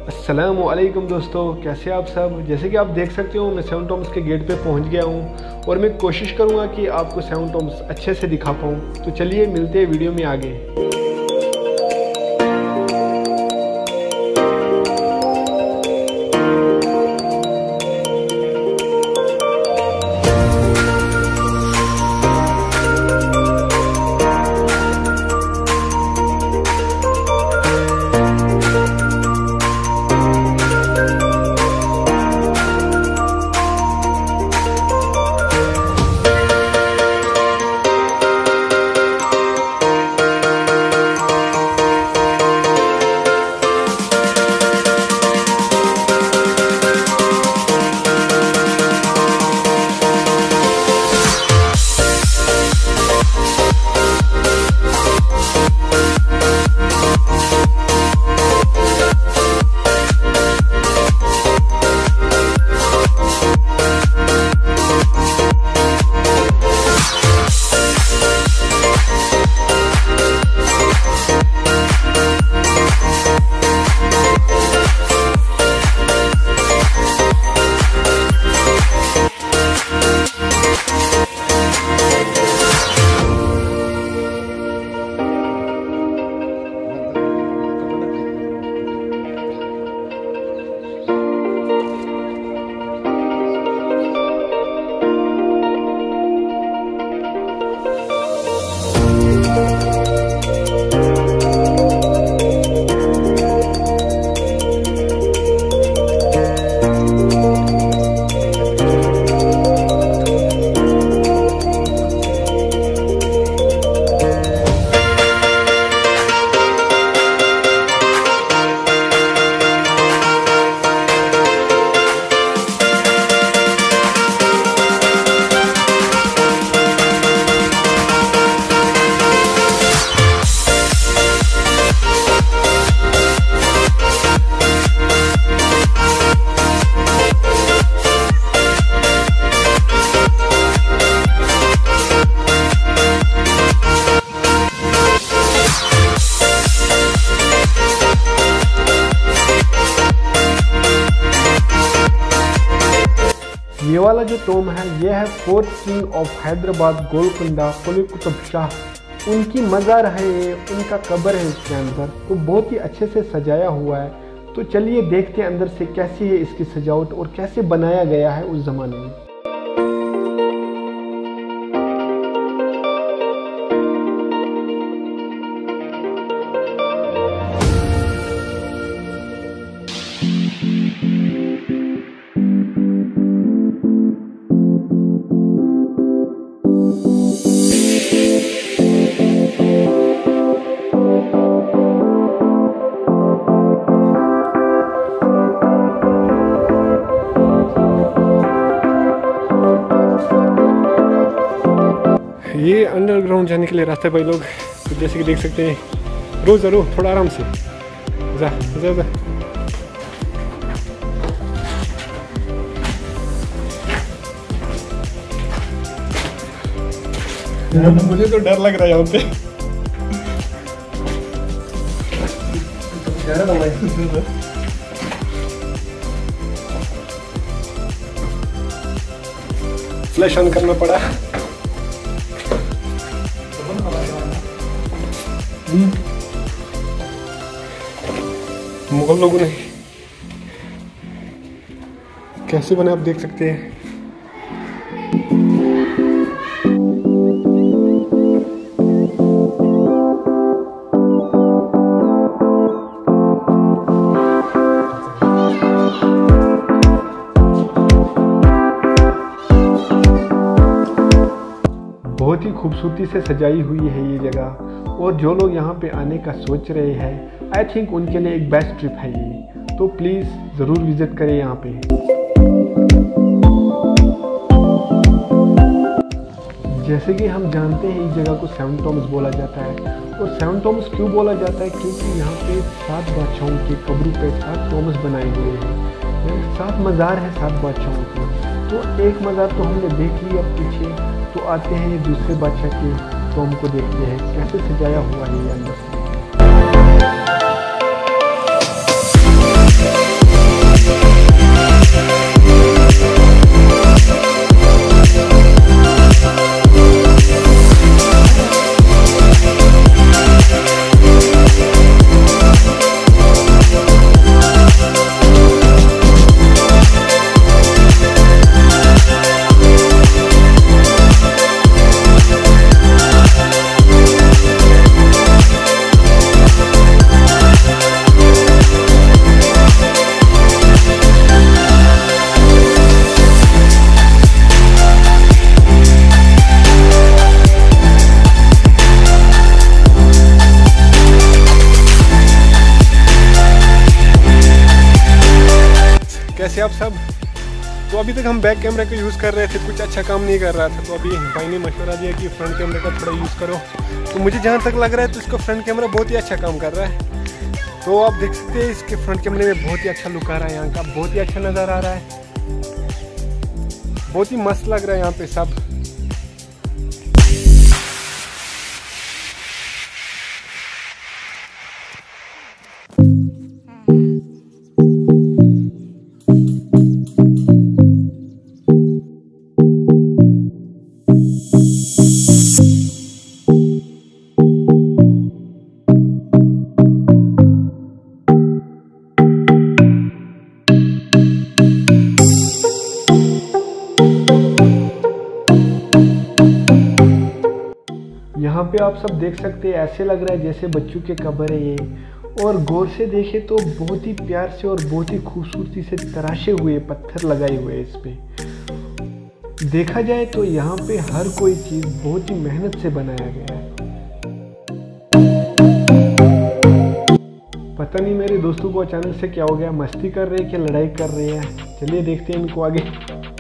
अस्सलामुअलैकुम दोस्तों, कैसे आप सब। जैसे कि आप देख सकते हो मैं सेवन टॉम्स के गेट पे पहुंच गया हूं और मैं कोशिश करूंगा कि आपको सेवन टॉम्स अच्छे से दिखा पाऊं। तो चलिए मिलते हैं वीडियो में आगे। ये वाला जो टोम है ये है fourth king of Hyderabad Golconda Qutub Shah. उनकी मज़ार है ये, उनका कब्र है इसके अंदर। तो बहुत ही अच्छे से सजाया हुआ है। तो चलिए देखते हैं अंदर से कैसी है इसकी सजावट और कैसे बनाया गया है उस ज़माने में। ये अंडरग्राउंड जाने के लिए रास्ता है भाई लोग। तो जैसे कि देख सकते हैं, रोज ज़रूर थोड़ा आराम से जा जा जा। मुझे तो डर लग रहा है यहाँ पे। फ्लैश ऑन करना पड़ा। मुगल लोगों ने कैसे बना आप देख सकते हैं। बहुत ही खूबसूरती से सजाई हुई है ये जगह। और जो लोग यहाँ पे आने का सोच रहे हैं, आई थिंक उनके लिए एक बेस्ट ट्रिप है ये। तो प्लीज़ ज़रूर विज़िट करें यहाँ पे। जैसे कि हम जानते हैं इस जगह को सेवन टॉम्स बोला जाता है। और सेवन टॉम्स क्यों बोला जाता है? क्योंकि यहाँ पे 7 बादशाहों के कब्रों पे 7 टॉम्स बनाए हुए हैं। 7 मज़ार है 7 बादशाहों के। तो एक मज़ार तो हमने देख लिया पीछे। तो आते हैं ये दूसरे बादशाह के टॉम को देखते हैं कैसे सजाया हुआ है ये अंदर से। कैसे आप सब? तो अभी तक हम बैक कैमरे को यूज़ कर रहे थे, कुछ अच्छा काम नहीं कर रहा था। तो अभी भाई ने मशवरा दिया कि फ्रंट कैमरे का थोड़ा यूज़ करो। तो मुझे जहाँ तक लग रहा है तो इसका फ्रंट कैमरा बहुत ही अच्छा काम कर रहा है। तो आप देख सकते हैं इसके फ्रंट कैमरे में बहुत ही अच्छा लुक आ रहा है, यहाँ का बहुत ही अच्छा नज़र आ रहा है, बहुत ही मस्त लग रहा है यहाँ पे सब। यहाँ पे आप सब देख सकते हैं, ऐसे लग रहा है जैसे बच्चों के कब्र है ये। और गौर से देखें तो बहुत ही प्यार से और बहुत ही खूबसूरती से तराशे हुए पत्थर लगाए हुए हैं इस पे। देखा जाए तो यहाँ पे हर कोई चीज़ बहुत ही मेहनत से बनाया गया है। पता नहीं मेरे दोस्तों को अचानक से क्या हो गया, मस्ती कर रहे हैं कि लड़ाई कर रहे हैं। चलिए देखते हैं इनको आगे।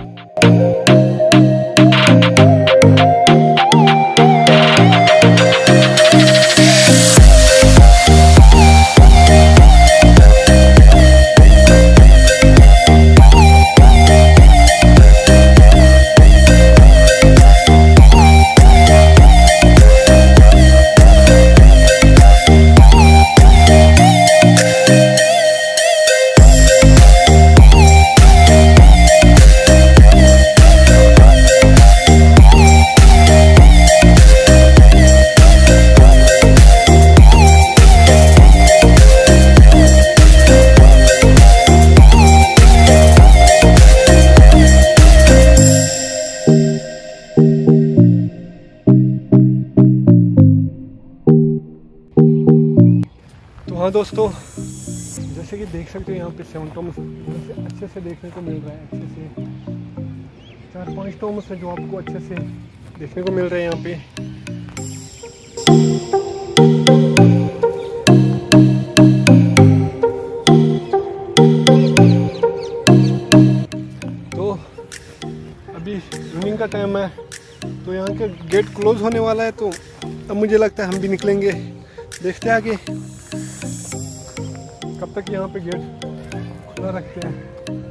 हाँ दोस्तों, जैसे कि देख सकते हो यहाँ पे 7 टॉम्स अच्छे से देखने को मिल रहा है। अच्छे से 4-5 टॉम्स है जो आपको अच्छे से देखने को मिल रहे हैं यहाँ पे। तो अभी इवनिंग का टाइम है, तो यहाँ के गेट क्लोज होने वाला है। तो अब मुझे लगता है हम भी निकलेंगे, देखते हैं आगे कब तक यहाँ पे गेट खुला रखते हैं।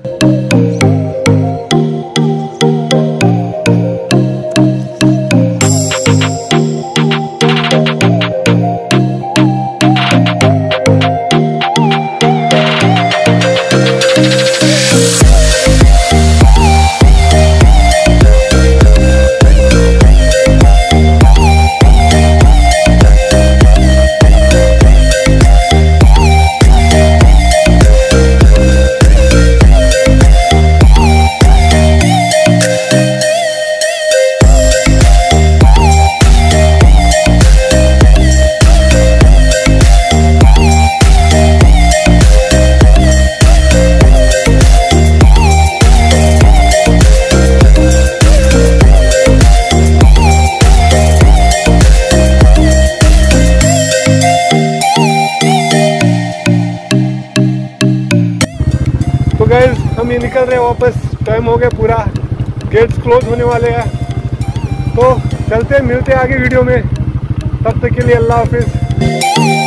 गाइस हम ये निकल रहे हैं वापस, टाइम हो गया पूरा, गेट्स क्लोज होने वाले हैं। तो चलते हैं, मिलते हैं आगे वीडियो में, तब तक के लिए अल्लाह हाफिज़।